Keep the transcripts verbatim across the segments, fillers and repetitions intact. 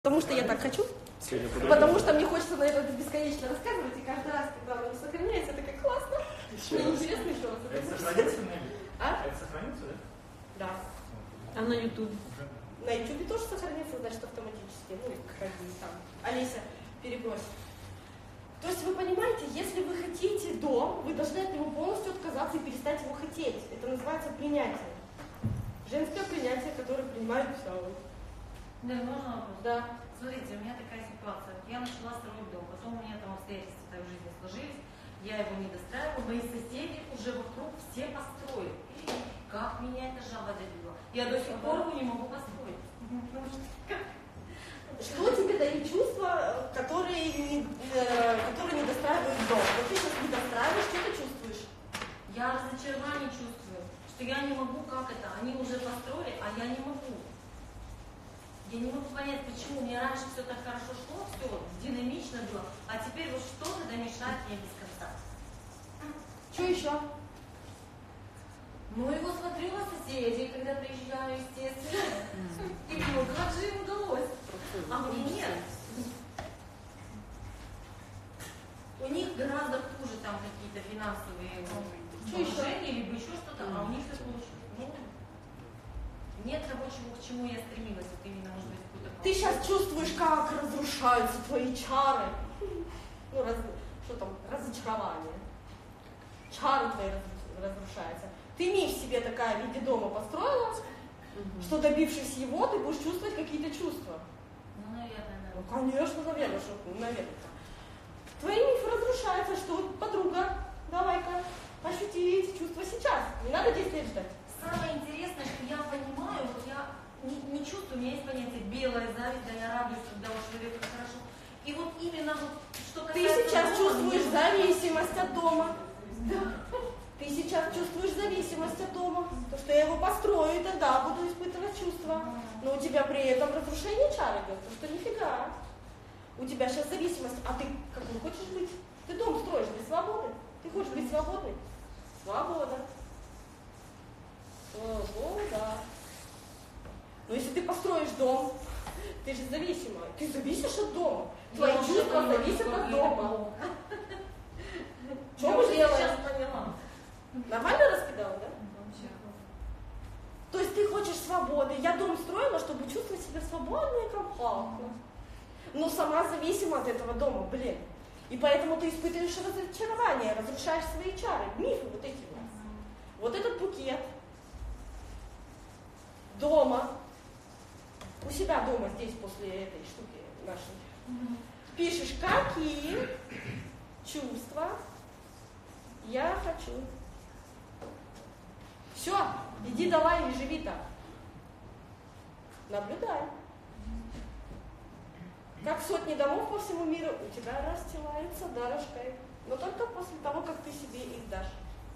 Потому что я так хочу, потому что мне хочется на это бесконечно рассказывать, и каждый раз, когда оно не сохраняется, это как классно. Мне интересно, что у вас это сохранится? А? Это сохранится, да? Да. А на YouTube? На YouTube тоже сохранится, значит, автоматически. Ну, как бы там. Олеся, перебрось. То есть вы понимаете, если вы хотите дом, вы должны от него полностью отказаться и перестать его хотеть. Это называется принятие. Женское принятие, которое принимают все. Да, можно вопрос? Да. Смотрите, у меня такая ситуация. Я начала строить дом, потом у меня там обстоятельства так в жизни сложились, я его не достраивала, мои соседи уже вокруг все построили. Как меня эта жаба добила? Я до сих пор его не могу построить. Что тебе дают чувства, которые не, э, которые не достраивают дом? Вот ты сейчас не достраиваешь, что ты чувствуешь? Я разочарование чувствую, что я не могу, как это, они уже построили, а я не могу. Я не могу понять, почему мне раньше все так хорошо шло, все динамично было, а теперь вот что-то да мешает мне без конца. Что еще? Ну и вот смотрю на соседей, когда приезжаю, естественно, и думаю, как же им удалось, а мне нет. У них гораздо хуже там какие-то финансовые положения, либо еще что-то, а у них все получилось. Ну, нет того, чего, к чему я стремилась, вот именно, может быть, какую-то... Ты сейчас чувствуешь, как разрушаются твои чары. Ну, раз, что там, разочарование. Чары твои раз, разрушаются. Ты миф себе такая в виде дома построила, угу. Что добившись его, ты будешь чувствовать какие-то чувства. Ну, наверное, да. Ну, конечно, наверное, что, наверное. Твои мифы разрушаются, что вот подруга, давай-ка, ощути эти чувства сейчас. Не надо десять лет ждать. Самое интересное, что я понимаю, вот я не, не чувствую, у меня есть понятие белая зависть, да, я радуюсь, когда у человека хорошо. И вот именно вот, что касается... Ты сейчас дома, чувствуешь мне... зависимость от дома. Да. Ты сейчас чувствуешь зависимость от дома. То, что я его построю, и тогда буду испытывать чувства. Но у тебя при этом разрушение чар идет, потому что нифига. У тебя сейчас зависимость. А ты какой хочешь быть? Ты дом строишь для свободы. Ты хочешь быть свободной? Свобода. Свобода. Но если ты построишь дом, ты же зависимая. Ты зависишь от дома. Твои я чувства зависят от дома. Что мы делаем? Сейчас поняла. Нормально раскидала, да? То есть ты хочешь свободы. Я дом строила, чтобы чувствовать себя свободной, комфортно. Но сама зависима от этого дома, блин. И поэтому ты испытываешь разочарование, разрушаешь свои чары, мифы вот эти вот. Вот этот букет дома, у себя дома здесь после этой штуки нашей, пишешь, какие чувства я хочу. Все, иди давай и живи так. Наблюдай. Как сотни домов по всему миру у тебя расстилается дорожкой. Но только после того, как ты себе их дашь.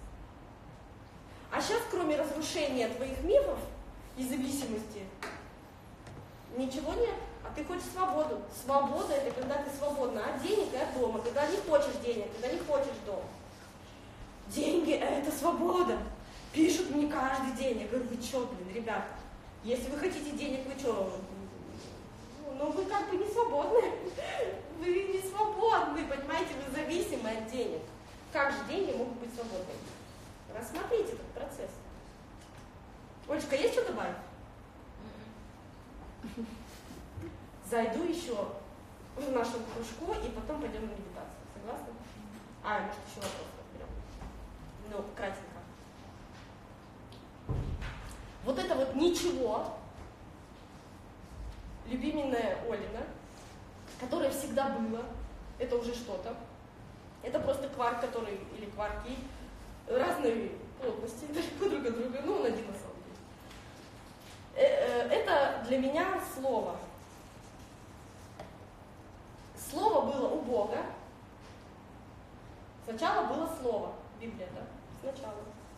А сейчас, кроме разрушения твоих мифов и зависимости, ничего нет. А ты хочешь свободу. Свобода — это когда ты свободна от денег и от дома. Когда не хочешь денег, когда не хочешь дома. Деньги — это свобода. Пишут мне каждый день. Я говорю, вы что, блин, ребята, если вы хотите денег, вы что? Ну, вы как бы не свободны. Вы не свободны, понимаете, вы зависимы от денег. Как же деньги могут быть свободными? Рассмотрите этот процесс. Олечка, есть что добавить? Зайду еще в нашу кружку и потом пойдем на медитацию. Согласны? А, может, еще вопрос разберем. Ну, кратенько. Вот это вот ничего, любименная Олина, которое всегда было, это уже что-то. Это просто кварк, который, или кварки, разной плотности, далеко друг от друга, ну, он один на самом деле. Это для меня слово. Слово было у Бога. Сначала было слово. Библия, да? Сначала.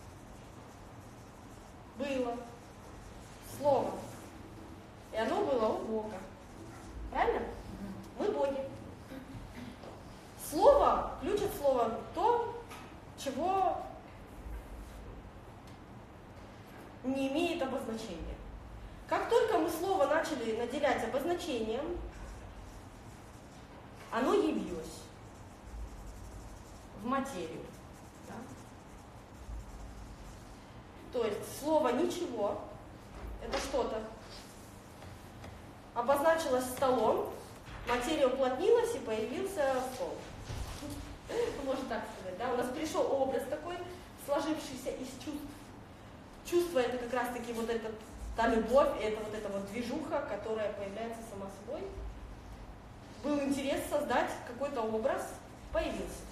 Было слово. И оно было у Бога. Правильно? Мы боги. Слово, ключ от слова, то, чего не имеет обозначения. Как только мы слово начали наделять обозначением, оно явилось в материю. Да? То есть слово «ничего» — это что-то. Обозначилось столом, материя уплотнилась и появился стол. Можно так сказать, да? У нас пришел образ такой, сложившийся из чувств. Чувство — это как раз-таки вот эта та любовь, это вот эта вот движуха, которая появляется сама собой. Был интерес создать какой-то образ, появился.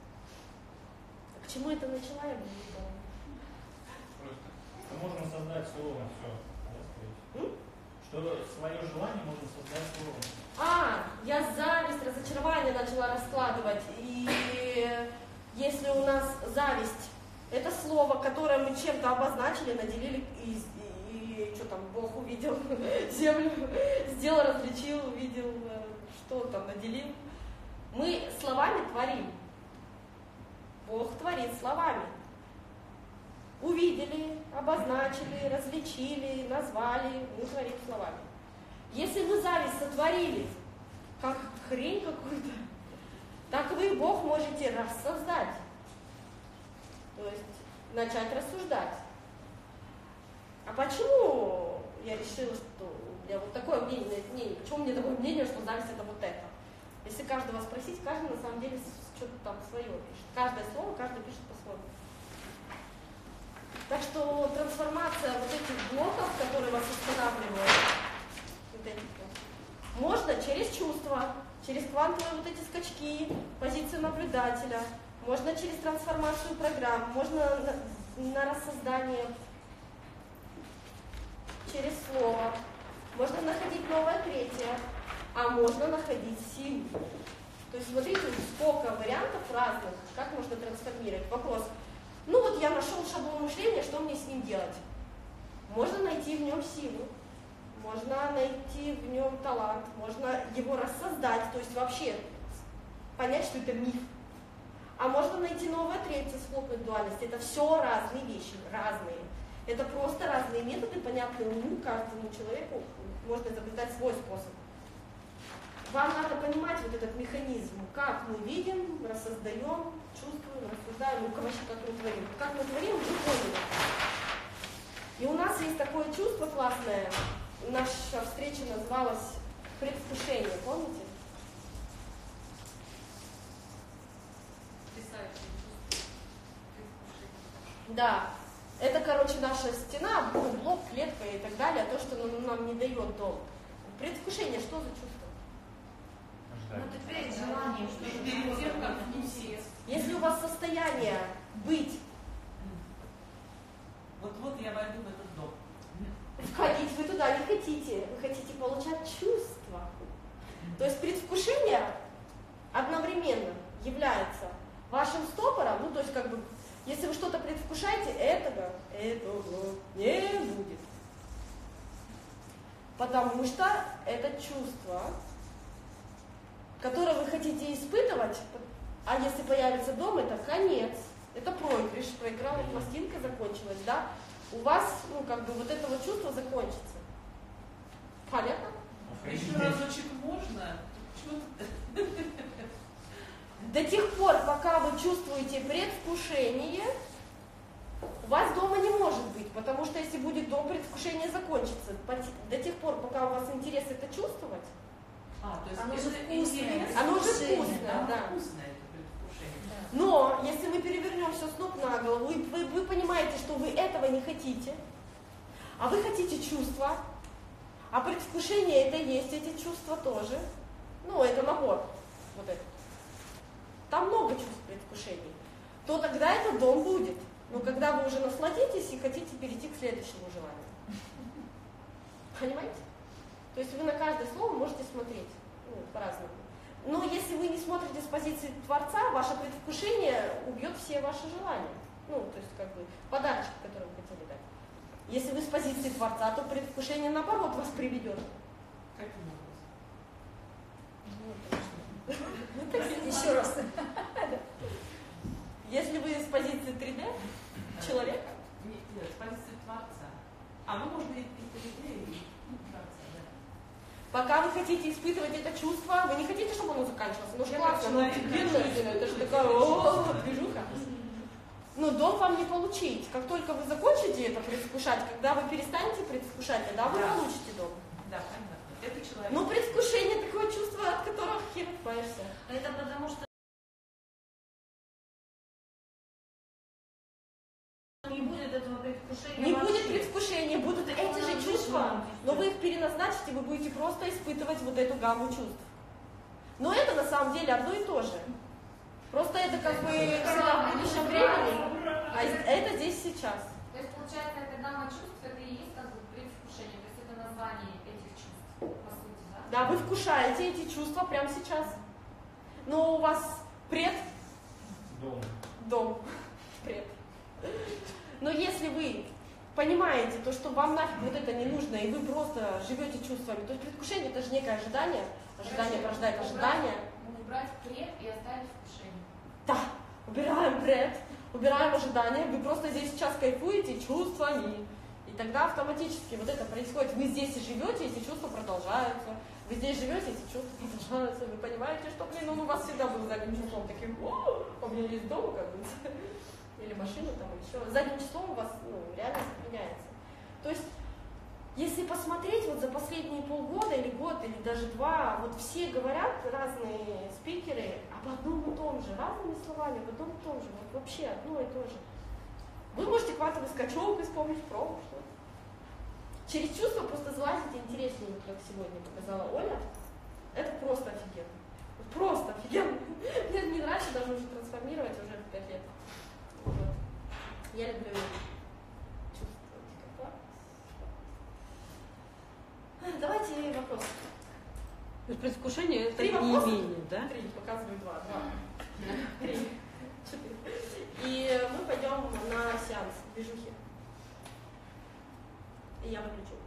К чему это начала, я бы не знала. Просто можно создать словом все, да, сказать? Что свое желание можно создать словом. А, я зависть, разочарование начала раскладывать. И если у нас зависть — это слово, которое мы чем-то обозначили, наделили, и, и, и что там, Бог увидел землю, сделал, различил, увидел, что там, наделил. Мы словами творим. Бог творит словами. Увидели, обозначили, различили, назвали, мы творим словами. Если вы зависть сотворили, как хрень какую-то, так вы и Бог можете рассоздать. То есть начать рассуждать. А почему я решила, что у меня вот такое мнение, мнение, почему у меня такое мнение, что зависть это вот это? Если каждого спросить, каждый на самом деле что-то там свое пишет. Каждое слово, каждый пишет по-своему. Так что трансформация вот этих блоков, которые вас останавливают, вот эти, можно через чувства, через квантовые вот эти скачки, позицию наблюдателя, можно через трансформацию программ, можно на, на рассоздание через слово, можно находить новое третье, а можно находить силу. То есть смотрите, сколько вариантов разных, как можно трансформировать. Вопрос. Ну вот я нашел шаблон мышления, что мне с ним делать? Можно найти в нем силу, можно найти в нем талант, можно его рассоздать, то есть вообще понять, что это миф. А можно найти новое третье, схлопнуть дуальность. Это все разные вещи, разные. Это просто разные методы, понятные уму, каждому человеку можно изобретать свой способ. Вам надо понимать вот этот механизм, как мы видим, рассоздаем, чувствуем, рассуждаем, ну, вообще, как мы творим. Как мы творим, вы поняли. И у нас есть такое чувство классное, наша встреча называлась предвкушение, помните? Да. Это, короче, наша стена, блок, клетка и так далее, то, что нам не дает дом. Предвкушение, что за чувство? Ну, ты перед желанием, что перед тем, как внести. Если у вас состояние быть, вот-вот я войду в этот дом. Входить вы туда не хотите, вы хотите получать чувства. То есть предвкушение одновременно является вашим стопором, ну то есть как бы, если вы что-то предвкушаете, этого, этого не будет. Потому что это чувство, которое вы хотите испытывать, а если появится дом, это конец, это проигрыш, проиграла пластинка, закончилась, да? У вас, ну, как бы, вот это вот чувство закончится. Понятно? Еще разочек можно? До тех пор, пока вы чувствуете предвкушение, у вас дома не может быть, потому что если будет дом, предвкушение закончится. До тех пор, пока у вас интерес это чувствовать, а, то есть оно это же вкусное. Оно же вкусное, да. да. Вкусное это предвкушение. Да. Но если мы перевернем все с ног на голову, и вы, вы понимаете, что вы этого не хотите, а вы хотите чувства, а предвкушение это есть, эти чувства тоже, ну, это набор, вот это. Там много чувств предвкушений, то тогда это дом будет. Но когда вы уже насладитесь и хотите перейти к следующему желанию. Понимаете? То есть вы на каждое слово можете смотреть, ну, по-разному. Но если вы не смотрите с позиции Творца, ваше предвкушение убьет все ваши желания. Ну, то есть как бы подарочки, которые вы хотели дать. Если вы с позиции Творца, то предвкушение наоборот вас приведет. Каким образом? Еще раз. Если вы с позиции три дэ человека? Нет, нет, с позиции Творца. А вы, можно и три дэ, и Творца, да. Пока вы хотите испытывать это чувство, вы не хотите, чтобы оно заканчивалось. Ну же классно, ну офигенно, это же такая о, движуха. Но дом вам не получить. Как только вы закончите это предвкушать, когда вы перестанете предвкушать, тогда вы Да. получите дом. Да, понятно. Это человек. Но предвкушение такое чувство, от которого хер отбавишься. Это потому что не будет этого предвкушения. Не вообще. будет предвкушения, будут эти же чувства, но вы их переназначите, вы будете просто испытывать вот эту гамму чувств. Но это на самом деле одно и то же. Просто это как бы всегда в будущем времени, а это здесь сейчас. То есть, получается, эта гамма чувств, это и есть как бы предвкушение, то есть это название этих чувств, по сути, да? Да, вы вкушаете эти чувства прямо сейчас. Но у вас пред Дом. дом. Пред. Но если вы понимаете, то, что вам нафиг вот это не нужно, и вы просто живете чувствами, то есть предвкушение это же некое ожидание, ожидание порождает ожидание. Убрать пред и оставить вкушение. Да, убираем пред, убираем ожидания, вы просто здесь сейчас кайфуете чувствами. И тогда автоматически вот это происходит. Вы здесь и живете, эти чувства продолжаются. Вы здесь живете, эти чувства продолжаются. Вы понимаете, что, блин, он у вас всегда был задним числом таким, о, у меня есть дом, как бы, или машина там еще. Задним числом у вас, ну, реальность меняется. То есть, если посмотреть вот за последние полгода или год, или даже два, вот все говорят, разные спикеры, об одном и том же, разными словами, об одном и том же, вот вообще одно и то же. Вы можете квантовый скачок исполнить, пробу, что-то. Через чувства просто залазить интереснее, как сегодня показала Оля. Это просто офигенно. Просто офигенно. Мне не нравится даже уже трансформировать уже в пять лет. Вот. Я люблю чувствовать как-то. Давайте вопрос. То есть предвкушение это Три не вопроса? имение, да? Три, показываю два. Два. Три. Четыре. И мы пойдем на сеанс движухи. И я выключу.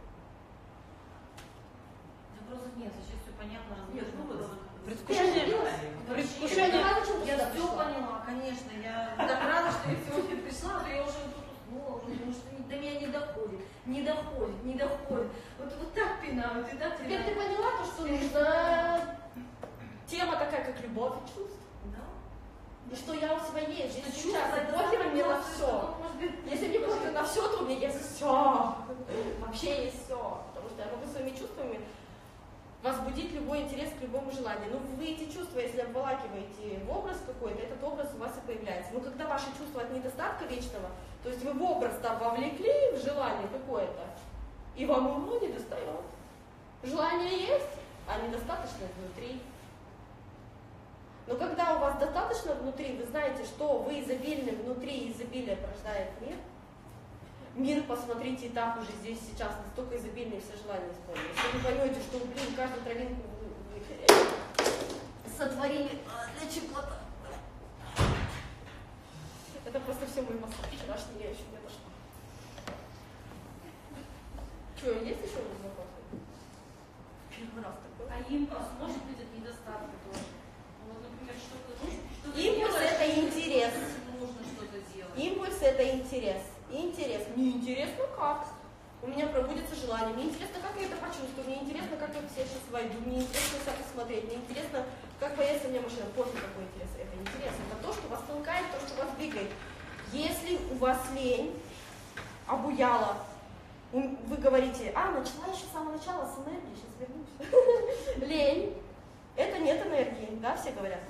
Вопросов нет, сейчас все понятно. Нет, ну вот. Предвкушение, Я предвкушение, рада, что ты Я сюда все пришла. поняла, конечно. Я так рада, что я сегодня пришла, а то я уже тут уснула, уже, потому что не- до меня не доходит, не доходит, не доходит. Вот, вот так пинают и так Теперь ты пинают. поняла то, что нужна тема такая, как любовь и чувств. Да? И что я у себя есть, Что здесь чувство, сейчас, и это похер самое мне на главное, все. что может быть, Если мне похер на все, то у меня есть все. Вообще есть все. Потому что я могу своими чувствами возбудить любой интерес к любому желанию. Ну, вы эти чувства, если обволакиваете в образ какой-то, этот образ у вас и появляется. Но когда ваши чувства от недостатка вечного, то есть вы в образ там вовлекли в желание какое-то, и вам его не достает. Желание есть, а недостаточно внутри. Но когда у вас достаточно внутри, вы знаете, что вы изобильны внутри, и изобилие порождает мир. Мир, посмотрите, и так уже здесь сейчас настолько изобильные все желания исполнились. Если вы поймете, что, блин, каждую травинку вы, вы сотворили а, для чего-то. Это просто все мои массаж вчерашний, я еще не дошла. Что, есть еще вопросы? Первый раз такой. а импульс может быть от недостатка тоже. Вот, например, что-то что Импульс это интерес. Нужно что-то делать. Импульс это интерес. Интерес. Мне интересно как. У меня пробудется желание. Мне интересно, как я это почувствую. Мне интересно, как я себя сейчас войду. Мне интересно себя посмотреть. Мне интересно, как появится у меня машина. Пофиг, какой интерес. Это интерес. Это то, что вас толкает, то, что вас двигает. Если у вас лень обуяла, вы говорите, а, начала еще с самого начала с энергии, сейчас вернусь. Лень. Это нет энергии, да, все говорят.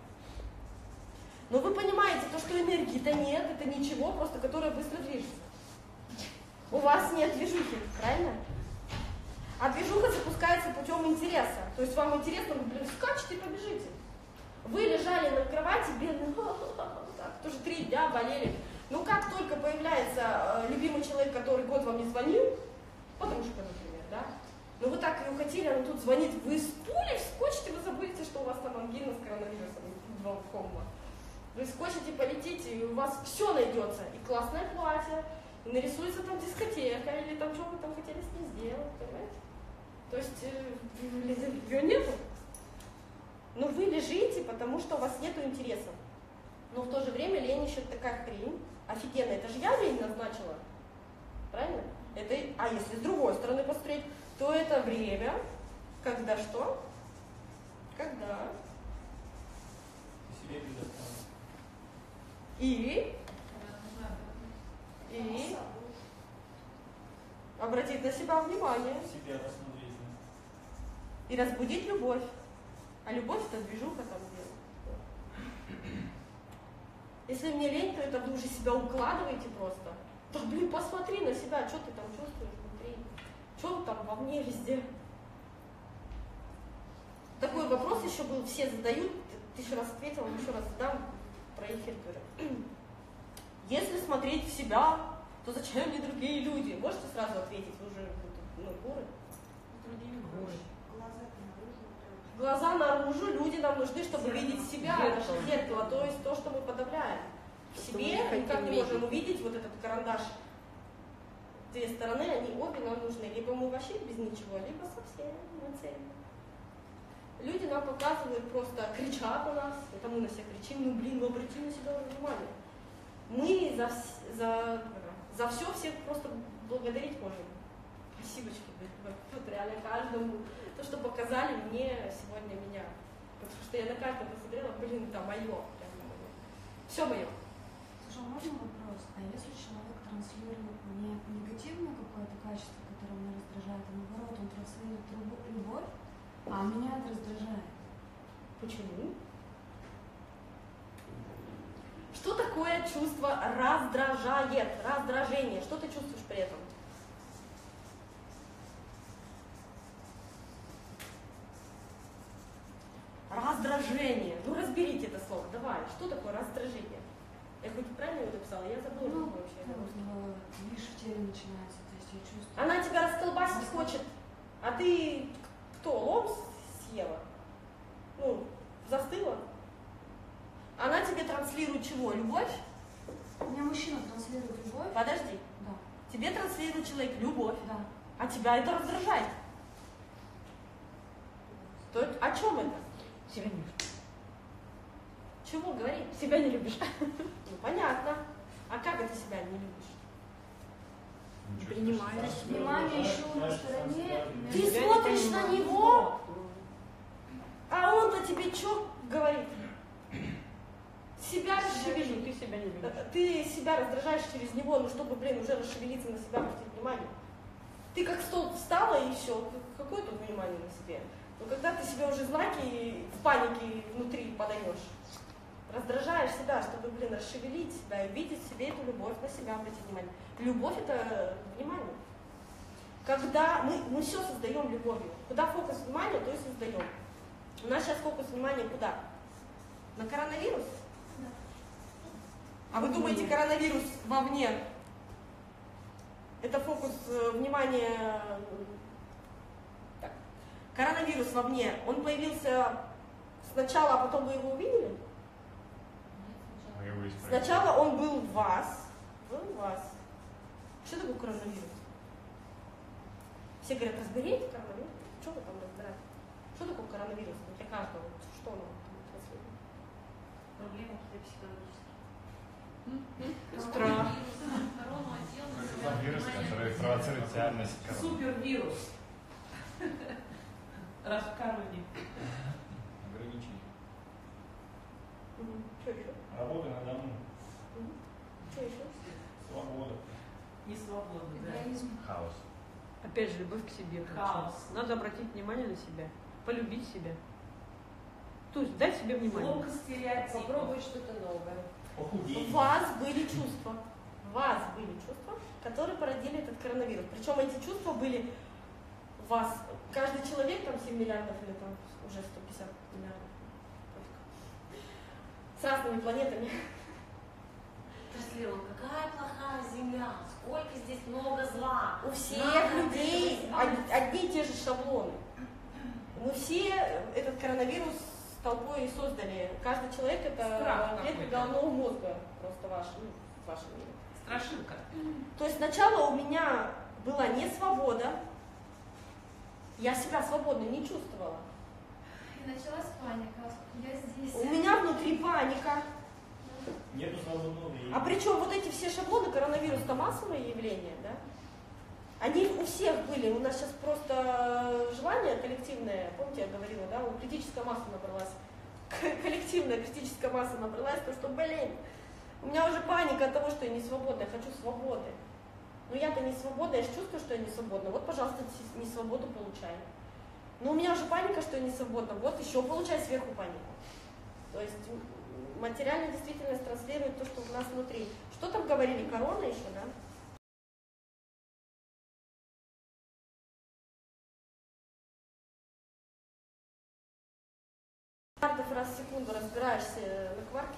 Но вы понимаете, то, что энергии-то нет, это ничего, просто которая быстро движется. У вас нет движухи, правильно? А движуха запускается путем интереса. То есть вам интересно, вы, блин, скачете и побежите. Вы лежали на кровати, бедный, так, тоже три дня болели. Ну как только появляется э, любимый человек, который год вам не звонил, подружка, например, да? Ну вы так ее хотели, она тут звонит, вы с пулей вскочите, вы забудете, что у вас там ангина с коронавирусом, два комбо. Вы скочите, полетите, и у вас все найдется. И классное платье, и нарисуется там дискотека, или там что вы там хотели с ней сделать, понимаете? То есть э, ее нету. Но вы лежите, потому что у вас нету интереса. Но в то же время лень еще такая хрень. Офигенно, это же я лень назначила. Правильно? Это, а если с другой стороны посмотреть, то это время, Когда что? Когда? Ты себе предоставил. И? И? Обратить на себя внимание. Себя рассмотреть. И разбудить любовь. А любовь это движуха там где. Если мне лень, то это вы уже себя укладываете просто. Да блин, посмотри на себя, что ты там чувствуешь внутри. Что там во мне везде. Такой вопрос еще был, все задают, тысячу раз ответила, еще раз задам про эфир. Говорю. Если смотреть в себя, то зачем мне другие люди? Можете сразу ответить, вы уже ну, гуры? Другие Глаза наружу, люди нам нужны, чтобы видеть себя, наше зеркало, то есть то, что мы подавляем. В себе никак не можем увидеть вот этот карандаш. Две стороны, они обе нам нужны. Либо мы вообще без ничего, либо совсем мы цели. Люди нам показывают, просто кричат на нас, это мы на себя кричим, ну блин, ну обрати на себя внимание. Мы за, за, за все всех просто благодарить можем. Спасибочки, вот реально каждому. То, что показали мне сегодня меня. Потому что я на каждого посмотрела, блин, это мое. Все мое. Слушай, а можно вопрос? А если человек транслирует не негативное какое-то качество, которое меня раздражает, а наоборот, он транслирует любовь, а меня это раздражает? Почему? Что такое чувство раздражает, раздражение? Что ты чувствуешь при этом? Раздражение. Ну разберите это слово. Давай. Что такое раздражение? Я хоть правильно его написала? Я забыла, Ну, что вообще. как вот, видишь, в теле начинается, то есть я чувствую. Она тебя расколбасить хочет, а ты кто, лом съела? Ну, застыла? Она тебе транслирует чего? Любовь? У меня мужчина транслирует любовь. Подожди. Да. Тебе транслирует человек любовь, Да. а тебя это раздражает. То о чем это? Себя не любишь. Чего говорить? Себя не любишь. Ну, понятно. А как это себя не любишь? Принимаешь. Внимание еще на стороне. Ты Себя не смотришь на понимаю. него, а он-то тебе что говорит? Себя Я вижу, расшевели. ты себя не любишь. Ты себя раздражаешь через него, ну чтобы, блин, уже расшевелиться на себя, обратить внимание. Ты как столб встала и все, какое тут внимание на себе? Но когда ты себе уже знаки в панике внутри подаешь, раздражаешь себя, чтобы, блин, расшевелить себя и видеть в себе эту любовь, на себя обратить внимание. Любовь — это внимание. Когда мы, мы все создаем любовью. Куда фокус внимания, то и создаем. У нас сейчас фокус внимания куда? На коронавирус? А вы думаете, коронавирус вовне? Это фокус э, внимания. Так. Коронавирус вовне, он появился сначала, а потом вы его увидели? Мы его исправим. Сначала он был в вас. Был в вас. Что такое коронавирус? Все говорят, разберите коронавирус. Что вы там разбираете? Что такое коронавирус для каждого? Что он транслирует? Проблемы какие-то психологические. Страх. Это вирус, который провоцирует социальность. Супервирус. Раскармливание. Ограничения. Что еще? Работа на дому. Что еще? Свобода. Не свобода, да. Эгоизм. Хаос. Опять же, любовь к себе. Хаос. Надо обратить внимание на себя. Полюбить себя. То есть дать себе внимание. Ломка стереотипов. Попробуй что-то новое. Похудеть. У вас были чувства. У вас были чувства, которые породили этот коронавирус. Причем эти чувства были у вас. Каждый человек, там семь миллиардов или там уже сто пятьдесят миллиардов. С разными планетами. Транслировал, какая плохая земля, сколько здесь много зла. У всех Надо людей это од- одни и те же шаблоны. Мы все этот коронавирус с толпой создали. Каждый человек это Страх клетка какой-то. головного мозга просто ваш, ну, в вашем мире. Страшилка. То есть сначала у меня была не свобода, я себя свободно не чувствовала. И началась паника. Я здесь. У меня внутри паника. Нету свободного времени. А причем вот эти все шаблоны, коронавирус это массовое явление, да? Они у всех были, у нас сейчас просто желание коллективное, помните, я говорила, да, у критическая масса набралась, коллективная критическая масса набралась, то что, блин, у меня уже паника от того, что я не свободна, я хочу свободы. Но я-то не свободна, я же чувствую, что я не свободна, вот, пожалуйста, не свободу получай. Но у меня уже паника, что я не свободна, вот еще получай сверху панику. То есть материальная действительность транслирует то, что у нас внутри. Что там говорили, корона еще, да? Раз в секунду разбираешься на кварке,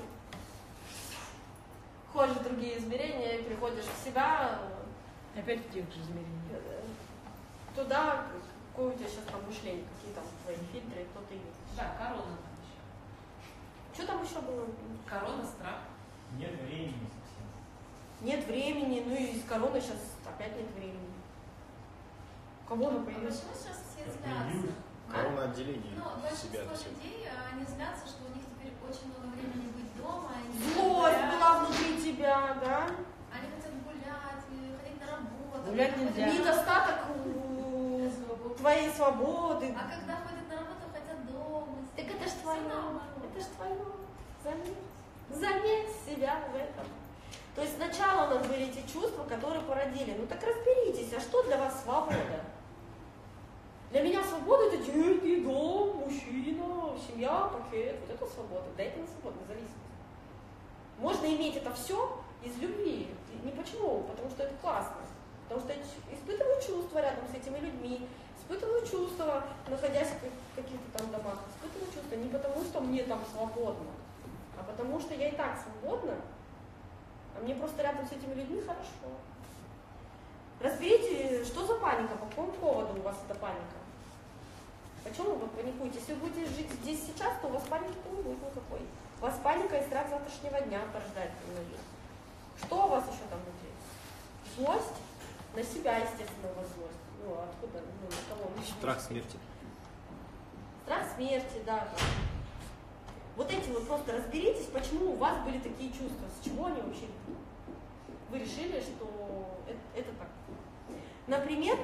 ходишь в другие измерения, приходишь в себя. Опять в тех же измерениях. Туда, какое у тебя сейчас там мышление, какие там твои фильтры, кто ты есть. Да, корона там еще. Что там еще было? Корона, страх. Нет времени совсем. Нет времени, ну и с короной сейчас опять нет времени. У кого она А появилась? почему сейчас все Как злятся? появилась. Корона отделение Ну, себя от большинство всего. людей, они злятся, что у них теперь очень много времени быть дома. Они Злость хотят была гулять, внутри тебя, да? Они хотят гулять, э, ходить на работу. Гулять Когда нельзя. ходят- Недостаток у твоей свободы. А когда ходят на работу, хотят дома. Так это ж Всё твое, наоборот. это ж твое. Заметь, заметь себя в этом. То есть сначала у нас были эти чувства, которые породили. Ну так разберитесь, а что для вас свобода? Для меня свобода это деньги, дом, мужчина, семья, пакет. Вот это свобода. Да это не свобода, зависимость. Можно иметь это все из любви. Не почему? Потому что это классно. Потому что я испытываю чувства рядом с этими людьми, испытываю чувства, находясь в каких-то там домах, испытываю чувства не потому, что мне там свободно, а потому что я и так свободна, а мне просто рядом с этими людьми хорошо. Разберите, что за паника, по какому поводу у вас эта паника. Почему вы паникуете? Если вы будете жить здесь сейчас, то у вас паники не будет никакой. У вас паника и страх завтрашнего дня порождает именно. Что у вас еще там внутри? Злость? На себя, естественно, у вас злость. Ну, откуда? Ну, на кого? Страх смерти. Страх смерти, да. да. Вот эти вот просто разберитесь, почему у вас были такие чувства, с чего они вообще. Вы решили, что это, это так. Например,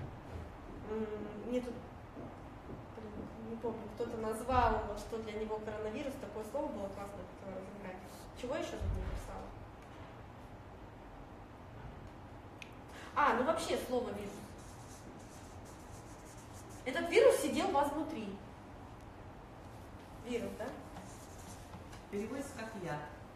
мне тут, не помню, кто-то назвал, что для него коронавирус, такое слово было классное, которое разыграть. Чего еще тут не написала? А, ну вообще слово вирус. Этот вирус сидел у вас внутри. Вирус, да? Переводится как я.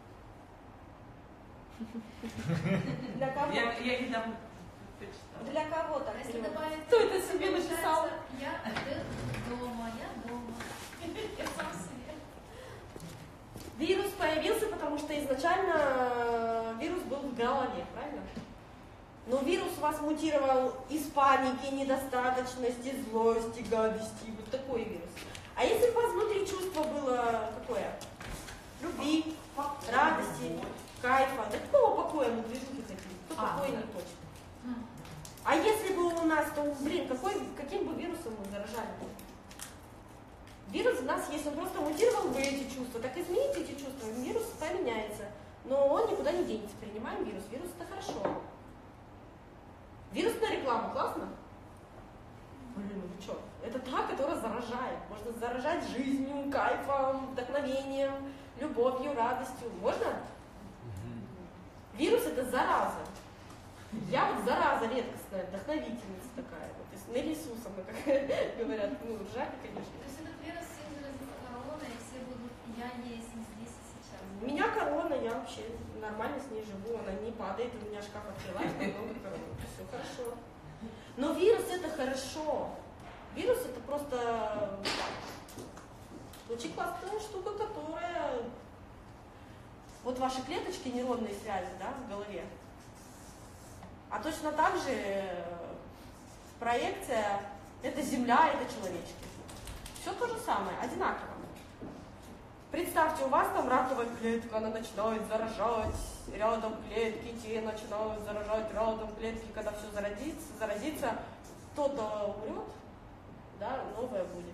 Для кого? Я, я недавно почитала. Для кого так? А если перевод? добавить, Кто это себе получается, написал? Я э, дома, я дома. Я сам себе. Вирус появился, потому что изначально вирус был в голове, правильно? Но вирус вас мутировал из паники, недостаточности, злости, гадости, вот такой вирус. А если у вас внутри чувство было какое? Любви, радости, кайфа. Да какого покоя мы движухи хотим? Кто А, покоя да. не хочет? А если бы у нас, то, блин, какой, каким бы вирусом мы заражали? Вирус у нас есть, он просто мутировал бы эти чувства. Так измените эти чувства, вирус поменяется. Но он никуда не денется. Принимаем вирус. Вирус это хорошо. Вирусная реклама, классно? Блин, ну вы что? Это та, которая заражает. Можно заражать жизнью, кайфом, вдохновением, любовью, радостью. Можно? Вирус это зараза. Я вот зараза редкостная, вдохновительница такая. Вот, то есть Нелли Сусовна, как говорят, ну, ржаки, конечно. То есть этот вирус всем заразит короной, и все будут, я есть здесь и сейчас. У меня корона, я вообще нормально с ней живу, она не падает, у меня шкаф открывается, много короны, все хорошо. Но вирус это хорошо. Вирус это просто очень классная штука, которая вот ваши клеточки, нейронные связи, да, в голове. А точно так же проекция это Земля, это человечки. Все то же самое, одинаково. Представьте, у вас там раковая клетка, она начинает заражать, рядом клетки, те начинают заражать рядом клетки, когда все заразится, заразится, кто-то умрет, да, новое будет.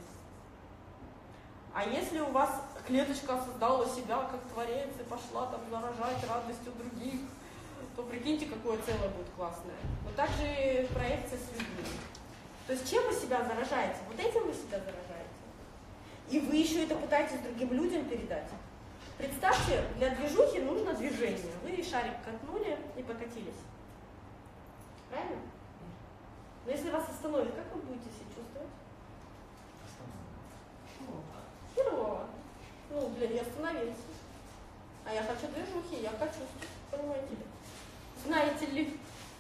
А если у вас клеточка создала себя как творец и пошла там заражать радостью других, то прикиньте, какое целое будет классное. Но также проекция с людьми. То есть чем вы себя заражаете? Вот этим вы себя заражаете. И вы еще это пытаетесь другим людям передать. Представьте, для движухи нужно движение. Вы шарик катнули и покатились. Правильно? Но если вас остановят, как вы будете себя чувствовать? Херово. Ну, блин, я остановился. А я хочу движухи, я хочу, понимаете ли? Знаете ли?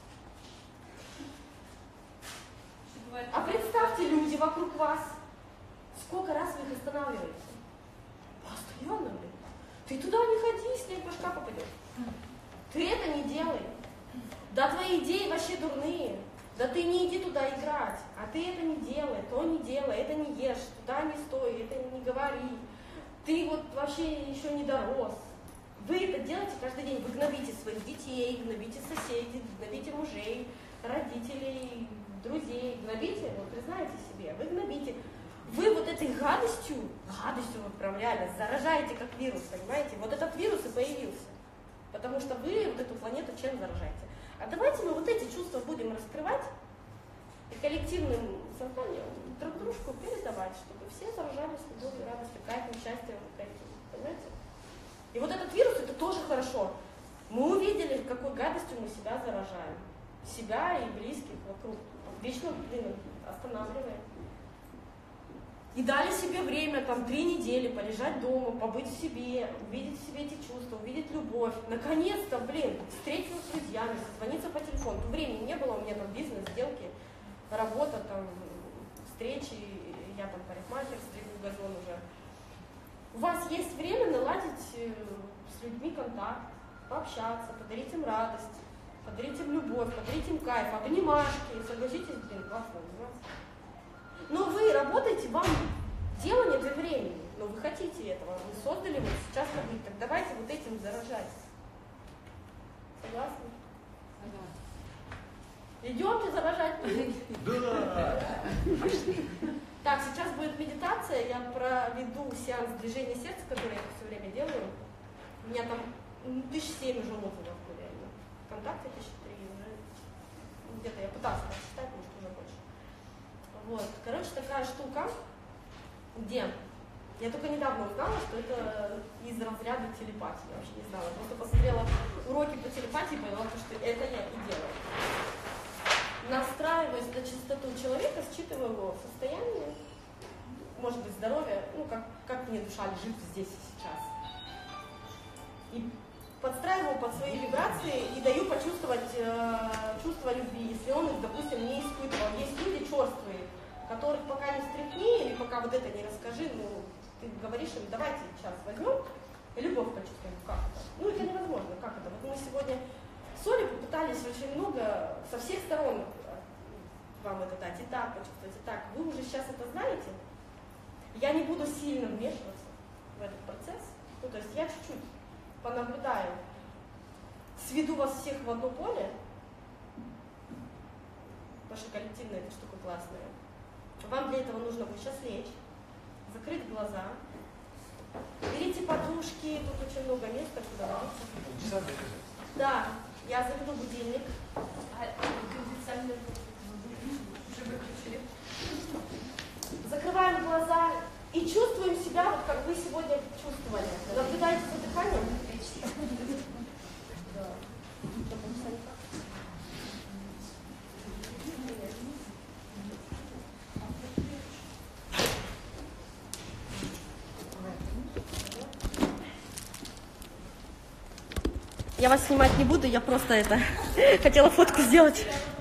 А представьте, люди вокруг вас. Сколько раз вы их останавливаете? Постоянно, блин. Ты туда не ходи, если в башка попадет. Ты это не делай. Да твои идеи вообще дурные. Да ты не иди туда играть. А ты это не делай, то не делай, это не ешь, туда не стой, это не говори. Ты вот вообще еще не дорос. Вы это делаете каждый день. Вы гнобите своих детей, гнобите соседей, гнобите мужей, родителей, друзей. Гнобите, вот признаете себе, вы гнобите. Вы вот этой гадостью, гадостью отправляли, заражаете как вирус, понимаете? Вот этот вирус и появился. Потому что вы вот эту планету чем заражаете? А давайте мы вот эти чувства будем раскрывать и коллективным сознанием друг дружку передавать, чтобы все заражались любовью, радостью, кайфом, счастьем, понимаете? И вот этот вирус, это тоже хорошо. Мы увидели, какой гадостью мы себя заражаем. Себя и близких вокруг. Вечно, блин, останавливаем. И дали себе время, там, три недели полежать дома, побыть в себе, увидеть в себе эти чувства, увидеть любовь. Наконец-то, блин, встретиться с друзьями, созвониться по телефону. Времени не было, у меня там бизнес, сделки, работа, там, встречи, я там парикмахер, стригу газон уже. У вас есть время наладить с людьми контакт, пообщаться, подарить им радость, подарить им любовь, подарить им кайф, обнимашки, согласитесь, блин, классно, понимаете? Но вы работаете, вам дело нет времени, но вы хотите этого, вы создали вот сейчас побыть, так давайте вот этим заражать. Согласны? Идемте заражать? Да! Так, сейчас будет медитация, я проведу сеанс движения сердца, который я все время делаю. У меня там тысяч семь уже отзывов, реально. ВКонтакте тысяч три уже. Где-то я пыталась прочитать, может уже больше. Вот, короче, такая штука, где я только недавно узнала, что это из разряда телепатии, я вообще не знала. Просто посмотрела уроки по телепатии и поняла, что это я и делаю. Настраиваюсь на чистоту человека, считываю его состояние, может быть, здоровье, ну, как, как мне душа лежит здесь и сейчас. И подстраиваю под свои вибрации и даю почувствовать э, чувство любви, если он их, допустим, не испытывал. Есть люди черствые, которых пока не встряхни или пока вот это не расскажи, ну, ты говоришь им, давайте сейчас возьмем и любовь почувствуем. Как это? Ну, это невозможно. Как это? Вот мы сегодня с Олей попытались очень много со всех сторон вам это дать, и так почувствовать, и так. Вы уже сейчас это знаете. Я не буду сильно вмешиваться в этот процесс. Ну, то есть я чуть-чуть понаблюдаю, сведу вас всех в одно поле, потому что коллективная эта штука классная. Вам для этого нужно будет сейчас лечь, закрыть глаза, берите подушки, тут очень много места, куда ложиться. Да, я заведу будильник. Закрываем глаза и чувствуем себя, вот как вы сегодня чувствовали. Наблюдайте за дыханием. Я вас снимать не буду, я просто это хотела фотку сделать.